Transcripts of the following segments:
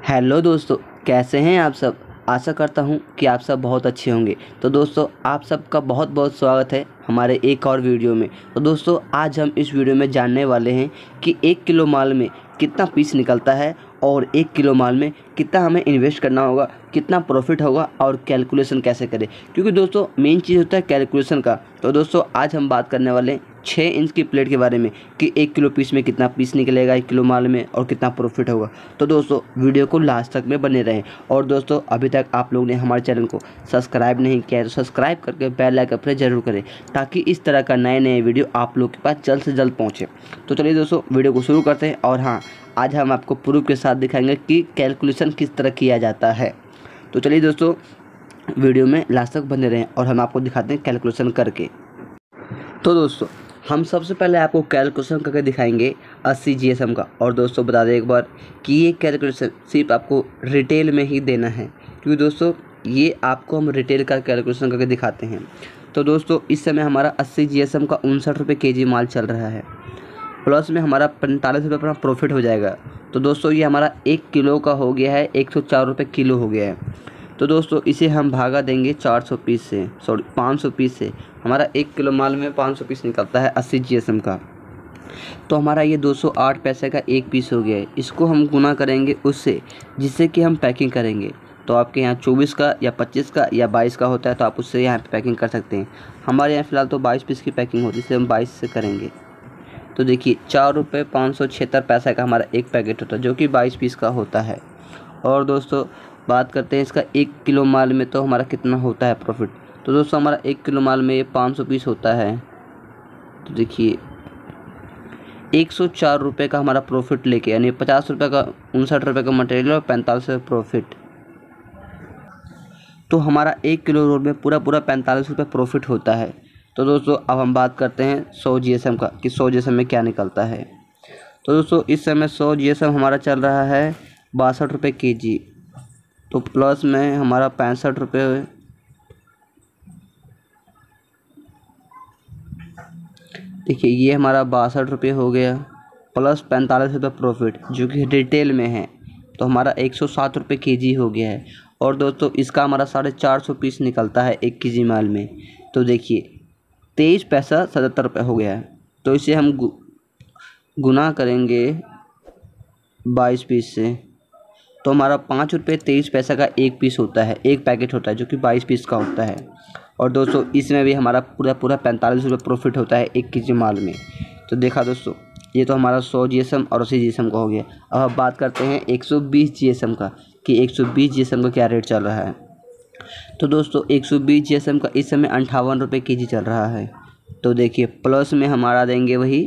Hello दोस्तों, कैसे हैं आप सब। आशा करता हूं कि आप सब बहुत अच्छे होंगे। तो दोस्तों, आप सबका बहुत बहुत स्वागत है हमारे एक और वीडियो में। तो दोस्तों, आज हम इस वीडियो में जानने वाले हैं कि 1 किलो माल में कितना पीस निकलता है और 1 किलो माल में कितना हमें इन्वेस्ट करना होगा, कितना प्रॉफिट होगा और कैलकुलेशन कैसे करें। क्योंकि दोस्तों मेन चीज़ होता है कैलकुलेशन का। तो दोस्तों आज हम बात करने वाले हैं 6 इंच की प्लेट के बारे में कि 1 किलो पीस में कितना पीस निकलेगा 1 किलो माल में और कितना प्रॉफिट होगा। तो दोस्तों वीडियो को लास्ट तक में बने रहें। और दोस्तों अभी तक आप लोग ने हमारे चैनल को सब्सक्राइब नहीं किया है तो सब्सक्राइब करके बेल आइकन प्रेस जरूर करें, ताकि इस तरह का नए वीडियो आप लोग के पास जल्द से जल्द पहुँचे। तो चलिए दोस्तों वीडियो को शुरू करते हैं। और हाँ, आज हम आपको प्रूफ के साथ दिखाएंगे कि कैलकुलेशन किस तरह किया जाता है। तो चलिए दोस्तों वीडियो में लास्ट तक बने रहें और हम आपको दिखाते हैं कैलकुलेशन करके। तो दोस्तों हम सबसे पहले आपको कैलकुलेशन करके दिखाएंगे 80 जीएसएम का। और दोस्तों बता दें एक बार कि ये कैलकुलेशन सिर्फ आपको रिटेल में ही देना है, क्योंकि दोस्तों ये आपको हम रिटेल का कैलकुलेशन करके दिखाते हैं। तो दोस्तों इस समय हमारा 80 जीएसएम का 59 रुपये केजी माल चल रहा है, प्लस में हमारा 45 रुपये अपना प्रॉफिट हो जाएगा। तो दोस्तों ये हमारा 1 किलो का हो गया है 104 रुपये किलो हो गया है। तो दोस्तों इसे हम भागा देंगे 400 पीस से, 500 पीस से। हमारा 1 किलो माल में 500 पीस निकलता है 80 जीएसएम का। तो हमारा ये 208 पैसे का एक पीस हो गया है। इसको हम गुना करेंगे उससे जिससे कि हम पैकिंग करेंगे। तो आपके यहाँ 24 का या 25 का या 22 का होता है, तो आप उससे यहाँ पे पैकिंग कर सकते हैं। हमारे यहाँ फ़िलहाल तो 22 पीस की पैकिंग होती है, इसलिए हम 22 से करेंगे। तो देखिए 4 रुपये 576 पैसा का हमारा एक पैकेट होता है, जो कि 22 पीस का होता है। और दोस्तों बात करते हैं इसका 1 किलो माल में तो हमारा कितना होता है प्रॉफिट। तो दोस्तों हमारा 1 किलो माल में ये 500 पीस होता है। तो देखिए 104 रुपये का हमारा प्रॉफिट लेके, यानी 50 रुपये का 59 रुपये का मटेरियल और 45 रुपये प्रॉफिट। तो हमारा 1 किलो रोल में पूरा 45 रुपये प्रॉफिट होता है। तो दोस्तों अब हम बात करते हैं 100 जीएसएम का कि 100 जीएसएम में क्या निकलता है। तो दोस्तों इस समय 100 जीएसएम हमारा चल रहा है 62 रुपये केजी। तो प्लस में हमारा 65 रुपये, देखिए ये हमारा 62 रुपये हो गया, प्लस 45 रुपये प्रॉफिट जो कि रिटेल में है। तो हमारा 107 रुपये केजी हो गया है। और दोस्तों इसका हमारा 450 पीस निकलता है 1 केजी माल में। तो देखिए 23 पैसा 77 रुपये हो गया है। तो इसे हम गुना करेंगे 22 पीस से, तो हमारा 5 रुपये 23 पैसा का एक पीस होता है, एक पैकेट होता है, जो कि 22 पीस का होता है। और दोस्तों इसमें भी हमारा पूरा 45 रुपये प्रॉफिट होता है 1 केजी माल में। तो देखा दोस्तों, ये तो हमारा 100 जीएसएम और 80 जीएसएम का हो गया। अब बात करते हैं 120 जीएसएम का कि 120 जीएसएम का क्या रेट चल रहा है। तो दोस्तों 120 जीएसएम का इस समय 58 रुपये केजी चल रहा है। तो देखिए प्लस में हमारा देंगे वही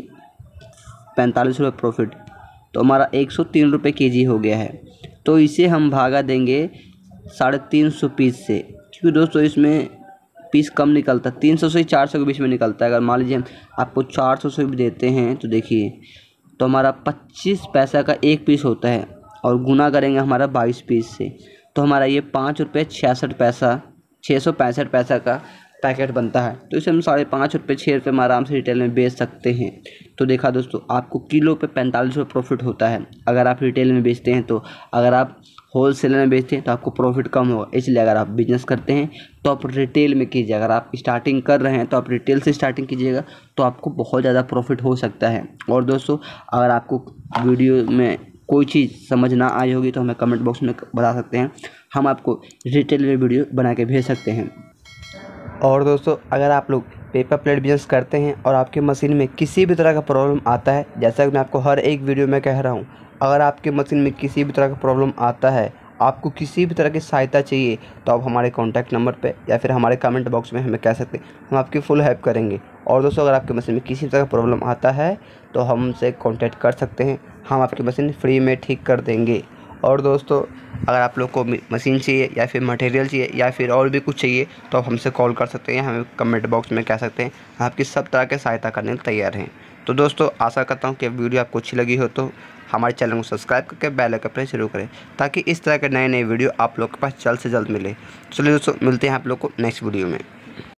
45 रुपये प्रॉफिट, तो हमारा 103 रुपये केजी हो गया है। तो इसे हम भागा देंगे 350 पीस से, क्योंकि दोस्तों इसमें पीस कम निकलता है, 300 से 400 के बीच में निकलता है। अगर मान लीजिए हम आपको 400 से भी देते हैं तो देखिए तो हमारा 25 पैसा का एक पीस होता है, और गुना करेंगे हमारा 22 पीस से, तो हमारा ये 5 रुपये 66 पैसा 665 पैसा का पैकेट बनता है। तो इसे हम 5.5 रुपये 6 रुपये में आराम से रिटेल में बेच सकते हैं। तो देखा दोस्तों आपको किलो पे 45 रुपये प्रॉफिट होता है अगर आप रिटेल में बेचते हैं। तो अगर आप होल सेल में बेचते हैं तो आपको प्रॉफिट कम होगा। इसलिए अगर आप बिजनेस करते हैं तो आप रिटेल में कीजिए। अगर आप स्टार्टिंग कर रहे हैं तो आप रिटेल से स्टार्टिंग कीजिएगा, तो आपको बहुत ज़्यादा प्रॉफिट हो सकता है। और दोस्तों अगर आपको वीडियो में कोई चीज़ समझ ना आई होगी तो हमें कमेंट बॉक्स में बता सकते हैं, हम आपको रिटेल में वीडियो बना के भेज सकते हैं। और दोस्तों अगर आप लोग पेपर प्लेट बिजनेस करते हैं और आपके मशीन में किसी भी तरह का प्रॉब्लम आता है, जैसा कि मैं आपको हर एक वीडियो में कह रहा हूं, अगर आपके मशीन में किसी भी तरह का प्रॉब्लम आता है, आपको किसी भी तरह की सहायता चाहिए, तो आप हमारे कॉन्टैक्ट नंबर पे या फिर हमारे कमेंट बॉक्स में हमें कह सकते हैं, हम आपकी फुल हेल्प करेंगे। और दोस्तों अगर आपके मशीन में किसी भी तरह का प्रॉब्लम आता है तो हमसे कॉन्टैक्ट कर सकते हैं, हम आपकी मशीन फ्री में ठीक कर देंगे। और दोस्तों अगर आप लोग को मशीन चाहिए या फिर मटेरियल चाहिए या फिर और भी कुछ चाहिए, तो आप हमसे कॉल कर सकते हैं, हमें कमेंट बॉक्स में कह सकते हैं, हम आपकी सब तरह की सहायता करने के तैयार हैं। तो दोस्तों आशा करता हूँ कि वीडियो आपको अच्छी लगी हो तो हमारे चैनल को सब्सक्राइब करके बेल आइकन प्रेस जरूर करें, ताकि इस तरह के नए वीडियो आप लोग के पास जल्द से जल्द मिले। चलिए दोस्तों मिलते हैं आप लोग को नेक्स्ट वीडियो में।